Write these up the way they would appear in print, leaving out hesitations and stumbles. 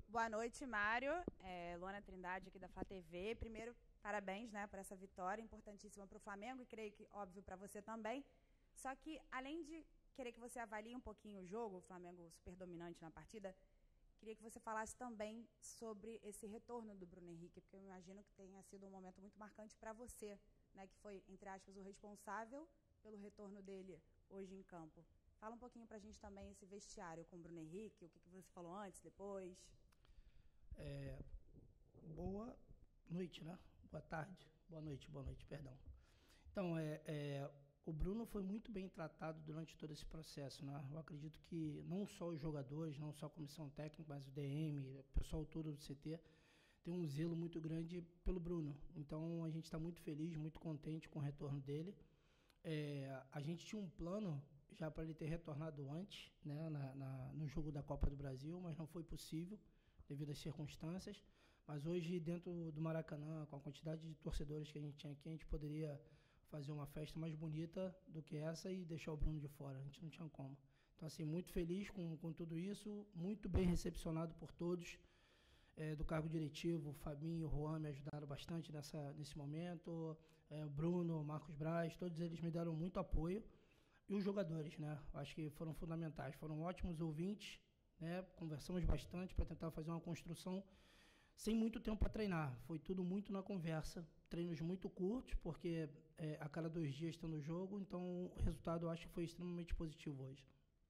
Boa noite, Mário. Luana Trindade, aqui da Flá TV. Primeiro, parabéns, né, por essa vitória importantíssima para o Flamengo e creio que, óbvio, para você também. Só que, além de querer que você avalie um pouquinho o jogo, o Flamengo super dominante na partida, queria que você falasse também sobre esse retorno do Bruno Henrique, porque eu imagino que tenha sido um momento muito marcante para você, né, que foi, entre aspas, o responsável pelo retorno dele hoje em campo. Fala um pouquinho para a gente também esse vestiário com o Bruno Henrique, o que você falou antes, depois. Boa noite, né? Boa tarde. Boa noite, perdão. Então, o Bruno foi muito bem tratado durante todo esse processo, né? Eu acredito que não só os jogadores, não só a comissão técnica, mas o DM, o pessoal todo do CT, tem um zelo muito grande pelo Bruno. Então, a gente está muito feliz, muito contente com o retorno dele. A gente tinha um plano já para ele ter retornado antes, né, no jogo da Copa do Brasil, mas não foi possível devido às circunstâncias. Mas hoje, dentro do Maracanã, com a quantidade de torcedores que a gente tinha aqui, a gente poderia fazer uma festa mais bonita do que essa e deixar o Bruno de fora. A gente não tinha como. Então, assim, muito feliz com tudo isso, muito bem recepcionado por todos do cargo diretivo. O Fabinho e o Juan me ajudaram bastante nesse momento. O Bruno, o Marcos Braz, todos eles me deram muito apoio. E os jogadores, né? Acho que foram fundamentais. Foram ótimos ouvintes, né? Conversamos bastante para tentar fazer uma construção sem muito tempo para treinar. Foi tudo muito na conversa. Treinos muito curtos, porque a cada 2 dias está no jogo. Então, o resultado eu acho que foi extremamente positivo hoje.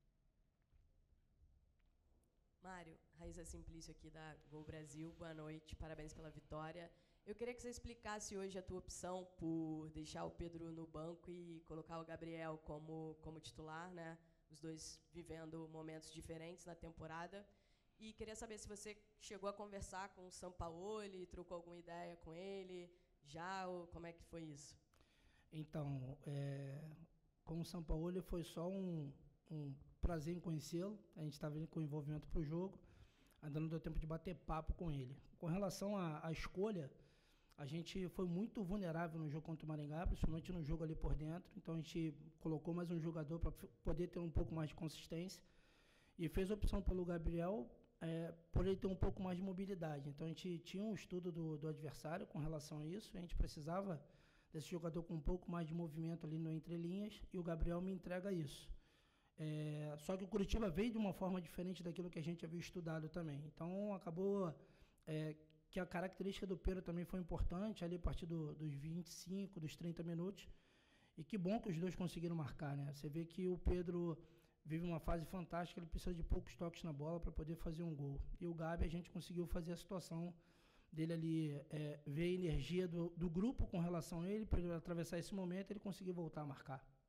Mário, Raíssa Simplício aqui da Gol Brasil. Boa noite, parabéns pela vitória. Eu queria que você explicasse hoje a tua opção por deixar o Pedro no banco e colocar o Gabriel como titular, né? Os dois vivendo momentos diferentes na temporada. E queria saber se você chegou a conversar com o Sampaoli, trocou alguma ideia com ele, ou como é que foi isso? Então, com o Sampaoli foi só um prazer em conhecê-lo. A gente estava com envolvimento para o jogo, ainda não deu tempo de bater papo com ele. Com relação à escolha, a gente foi muito vulnerável no jogo contra o Maringá, principalmente no jogo ali por dentro. Então a gente colocou mais um jogador para poder ter um pouco mais de consistência e fez a opção pelo Gabriel por ele ter um pouco mais de mobilidade. Então a gente tinha um estudo do adversário com relação a isso, a gente precisava desse jogador com um pouco mais de movimento ali no entrelinhas e o Gabriel me entrega isso. Só que o Curitiba veio de uma forma diferente daquilo que a gente havia estudado também. Então, acabou que a característica do Pedro também foi importante, ali a partir dos 25, dos 30 minutos. E que bom que os dois conseguiram marcar, né? Você vê que o Pedro vive uma fase fantástica, ele precisa de poucos toques na bola para poder fazer um gol. E o Gabi, a gente conseguiu fazer a situação dele ali, ver a energia do grupo com relação a ele, para ele atravessar esse momento e ele conseguir voltar a marcar.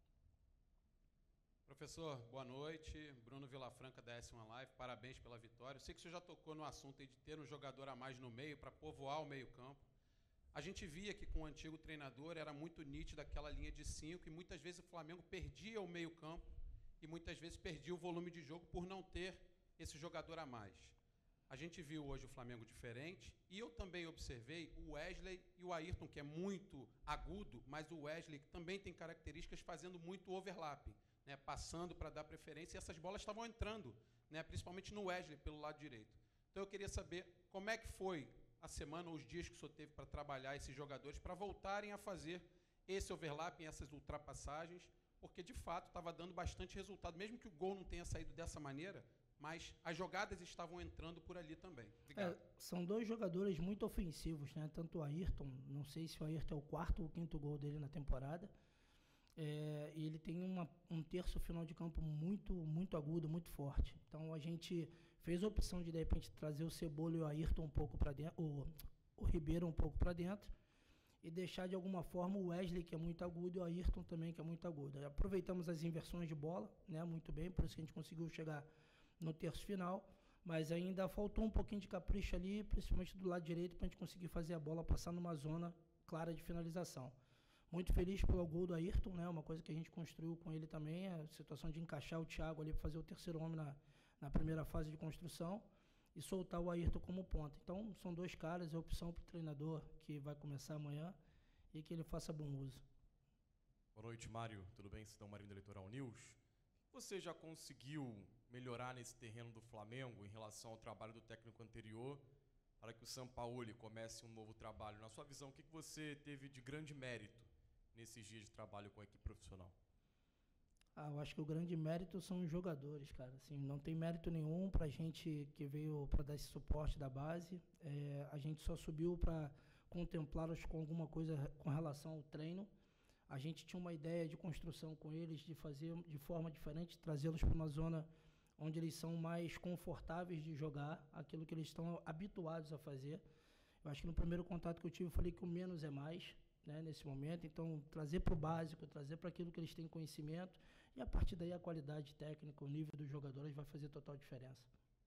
Professor, boa noite. Bruno Vilafranca da S1 Live, parabéns pela vitória. Eu sei que o senhor já tocou no assunto aí de ter um jogador a mais no meio para povoar o meio-campo. A gente via que com o antigo treinador era muito nítido aquela linha de 5 e muitas vezes o Flamengo perdia o meio-campo e muitas vezes perdia o volume de jogo por não ter esse jogador a mais. A gente viu hoje o Flamengo diferente e eu também observei o Wesley e o Ayrton, que é muito agudo, mas o Wesley que também tem características fazendo muito overlapping. Né, passando para dar preferência, e essas bolas estavam entrando, né, principalmente no Wesley, pelo lado direito. Então eu queria saber como é que foi a semana ou os dias que o senhor teve para trabalhar esses jogadores, para voltarem a fazer esse overlapping, essas ultrapassagens, porque de fato estava dando bastante resultado, mesmo que o gol não tenha saído dessa maneira, mas as jogadas estavam entrando por ali também. Obrigado. São dois jogadores muito ofensivos, né? Tanto o Ayrton, não sei se o Ayrton é o 4º ou 5º gol dele na temporada, e ele tem um terço final de campo muito, muito agudo, muito forte. Então a gente fez a opção de repente trazer o Cebola e o Ayrton um pouco para dentro, o Ribeiro um pouco para dentro, e deixar de alguma forma o Wesley, que é muito agudo, e o Ayrton também, que é muito agudo. Aproveitamos as inversões de bola, né, muito bem, por isso que a gente conseguiu chegar no terço final, mas ainda faltou um pouquinho de capricho ali, principalmente do lado direito, para a gente conseguir fazer a bola passar numa zona clara de finalização. Muito feliz pelo gol do Ayrton, né? Uma coisa que a gente construiu com ele também, a situação de encaixar o Thiago ali para fazer o terceiro homem na primeira fase de construção e soltar o Ayrton como ponta. Então, são dois caras, é opção para o treinador que vai começar amanhã e que ele faça bom uso. Boa noite, Mário. Tudo bem? Cidão Marinho do Litoral News. Você já conseguiu melhorar nesse terreno do Flamengo em relação ao trabalho do técnico anterior, para que o Sampaoli comece um novo trabalho? Na sua visão, o que você teve de grande mérito nesses dias de trabalho com a equipe profissional? Eu acho que o grande mérito são os jogadores, cara. Assim, não tem mérito nenhum para a gente que veio para dar esse suporte da base. A gente só subiu para contemplá-los com alguma coisa com relação ao treino. A gente tinha uma ideia de construção com eles, de fazer de forma diferente, trazê-los para uma zona onde eles são mais confortáveis de jogar, aquilo que eles estão habituados a fazer. Eu acho que no primeiro contato que eu tive, eu falei que o menos é mais, né, nesse momento. Então, trazer para o básico, trazer para aquilo que eles têm conhecimento, e a partir daí a qualidade técnica, o nível dos jogadores vai fazer total diferença.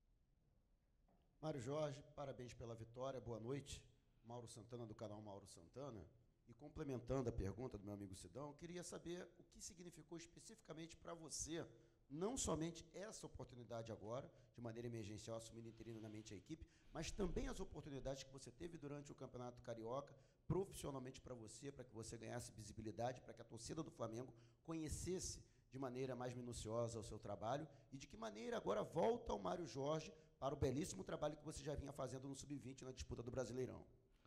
Mário Jorge, parabéns pela vitória, boa noite. Mauro Santana, do canal Mauro Santana. E complementando a pergunta do meu amigo Sidão, eu queria saber o que significou especificamente para você, não somente essa oportunidade agora, de maneira emergencial, assumindo interinamente a equipe, mas também as oportunidades que você teve durante o Campeonato Carioca, profissionalmente para que você ganhasse visibilidade, para que a torcida do Flamengo conhecesse de maneira mais minuciosa o seu trabalho, e de que maneira agora volta o Mário Jorge para o belíssimo trabalho que você já vinha fazendo no Sub-20 na disputa do Brasileirão.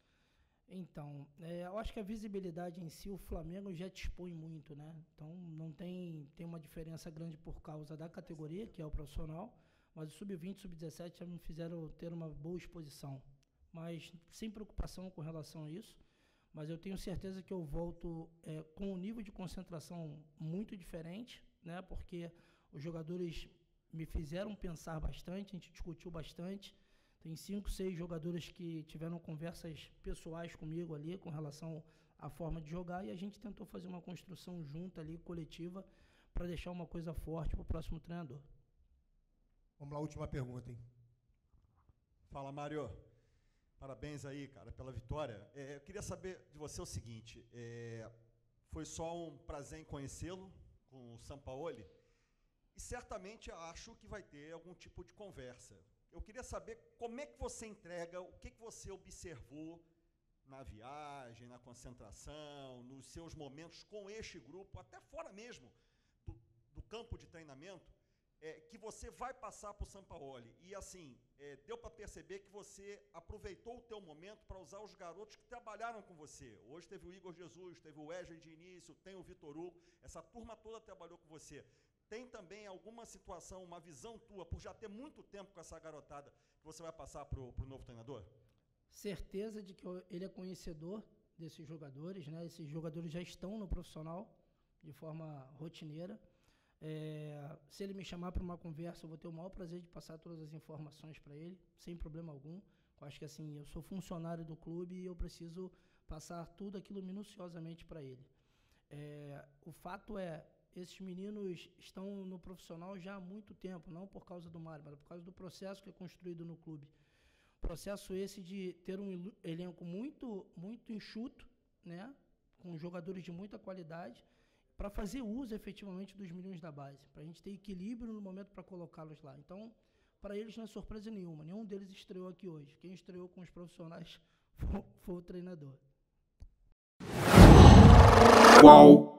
Então, eu acho que a visibilidade em si, o Flamengo já dispõe muito, né? Então, não tem uma diferença grande por causa da categoria, que é o profissional, mas o Sub-20 e Sub-17 já me fizeram ter uma boa exposição. Mas sem preocupação com relação a isso, mas eu tenho certeza que eu volto com um nível de concentração muito diferente, né? Porque os jogadores me fizeram pensar bastante, a gente discutiu bastante. Tem 5, 6 jogadores que tiveram conversas pessoais comigo ali com relação à forma de jogar, e a gente tentou fazer uma construção junta ali, coletiva, para deixar uma coisa forte para o próximo treinador. Vamos lá, última pergunta, hein? Fala, Mário. Parabéns aí, cara, pela vitória. Eu queria saber de você o seguinte, foi só um prazer em conhecê-lo com o Sampaoli, e certamente acho que vai ter algum tipo de conversa. Eu queria saber como é que você entrega, o que você observou na viagem, na concentração, nos seus momentos com este grupo, até fora mesmo do campo de treinamento, que você vai passar para o Sampaoli. E assim, deu para perceber que você aproveitou o teu momento para usar os garotos que trabalharam com você. Hoje teve o Igor Jesus, teve o Wesley de início, tem o Vitor Hugo, essa turma toda trabalhou com você. Tem também alguma situação, uma visão tua, por já ter muito tempo com essa garotada, que você vai passar para o novo treinador? Certeza de que ele é conhecedor desses jogadores, né? Esses jogadores já estão no profissional de forma rotineira. Se ele me chamar para uma conversa, eu vou ter o maior prazer de passar todas as informações para ele, sem problema algum. Eu acho que assim, eu sou funcionário do clube e eu preciso passar tudo aquilo minuciosamente para ele. O fato esses meninos estão no profissional já há muito tempo, não por causa do Mário, mas por causa do processo que é construído no clube. Processo esse de ter um elenco muito, muito enxuto, né, com jogadores de muita qualidade, para fazer uso efetivamente dos meninos da base, para a gente ter equilíbrio no momento para colocá-los lá. Então, para eles não é surpresa nenhuma, nenhum deles estreou aqui hoje. Quem estreou com os profissionais foi o treinador. Uau!